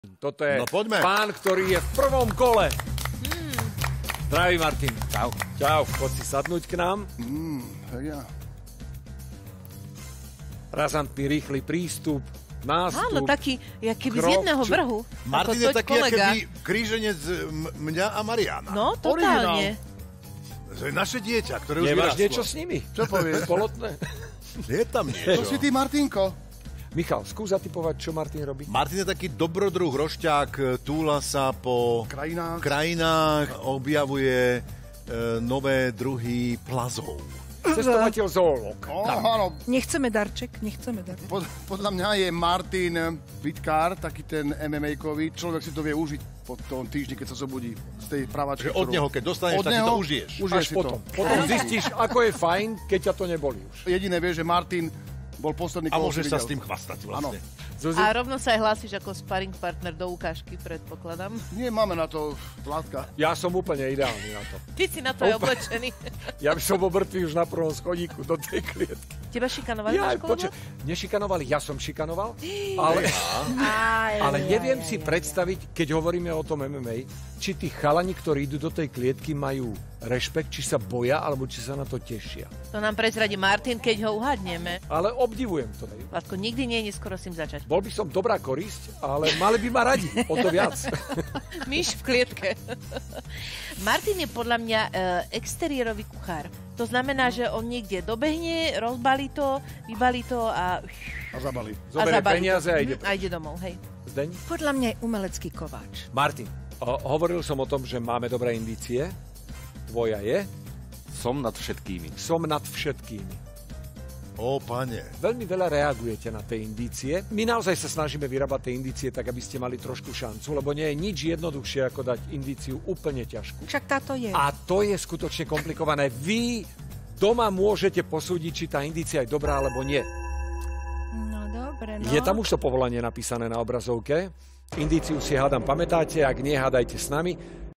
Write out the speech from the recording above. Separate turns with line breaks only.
Toto je
No, poďme.
pán, ktorý je v prvom kole. Zdraví, Martin.
Čau.
Čau, poď si sadnúť k nám.
Tak ja.
Razantný, rýchly prístup, nástup.
Áno, taký, jak keby z
krok,
jedného vrhu.
Martin
Ako
je
toť
taký,
kolega.
keby kríženec mňa a Mariana.
No, totálne.
To je naše dieťa, ktoré už
Nemáš
vyrastlo.
niečo s nimi?
Čo povieš?
Polotné?
Je tam
To
niečo.
si ty, Martinko.
Michal, skús zatypovať, čo Martin robí.
Martin je taký dobrodruh rošťák, túla sa po krajinách, objavuje nové druhy plazov.
Cestovateľ zoológ.
Áno,
Nechceme darček, nechceme darček.
podľa mňa je Martin Vitkár, taký ten MMA-kový. Človek si to vie užiť po tom týždni, keď sa zobudí z tej pravačky.
Že od neho, keď dostaneš, tak si to užiješ.
Užiješ
Až
si
potom.
to.
Potom zistíš, ako je fajn, keď ťa to nebolí už.
Jediné vie, že Martin bol posledný,
A
koho
môžeš
si
sa
videl.
s tým chvastať vlastne.
Zuzi?
A rovno sa aj hlásiš ako sparring partner do ukážky, predpokladám.
Nie, máme na to Vládka.
Ja som úplne ideálny na to.
Ty si na to aj oblečený.
Ja by som bol mŕtvý už na prvom schodíku do tej klietky.
Teba šikanovali na škole?
Nešikanovali, ja som šikanoval, ale neviem si predstaviť, keď hovoríme o tom MMA, či tí chalani, ktorí idú do tej klietky, majú rešpekt, či sa boja, alebo či sa na to tešia.
To nám prezradí Martin, keď ho uhadneme.
Ale obdivujem to.
Vládko, nikdy nie je neskoro s tým začať.
Bol by som dobrá korisť, ale mali by ma radi, o to viac.
Myš v klietke. Martin je podľa mňa exteriérový kuchár. To znamená, že on niekde dobehne, rozbalí to, vybalí to a
zabalí.
Zoberie
zabalí
peniaze
to.
a ide.
A ide domov, hej.
Zdeň?
Podľa mňa je umelecký kováč.
Martin, hovoril som o tom, že máme dobré indície. Tvoja je?
Som nad všetkými.
Som nad všetkými.
Ó, pane.
Veľmi veľa reagujete na tie indície. My naozaj sa snažíme vyrábať tie indície tak, aby ste mali trošku šancu, lebo nie je nič jednoduchšie, ako dať indíciu úplne ťažkú.
Však táto je.
A to je skutočne komplikované. Vy doma môžete posúdiť, či tá indícia je dobrá, alebo nie.
No dobre, no.
Je tam už to povolanie napísané na obrazovke. Indíciu si hádam pamätáte, ak nie, hádajte s nami.